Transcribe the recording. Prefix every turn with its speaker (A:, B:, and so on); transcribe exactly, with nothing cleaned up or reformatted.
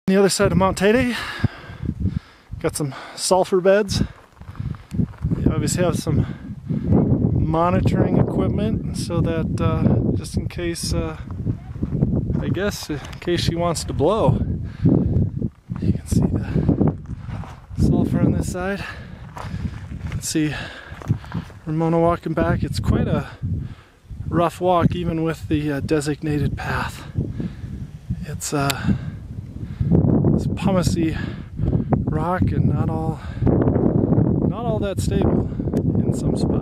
A: The other side of Mount Teide, got some sulfur beds. They obviously have some monitoring equipment so that uh, just in case, uh, I guess, in case she wants to blow. You can see the sulfur on this side. You can see Ramona walking back. It's quite a rough walk even with the uh, designated path. It's uh, it's pumicy rock and not all not all that stable in some spots.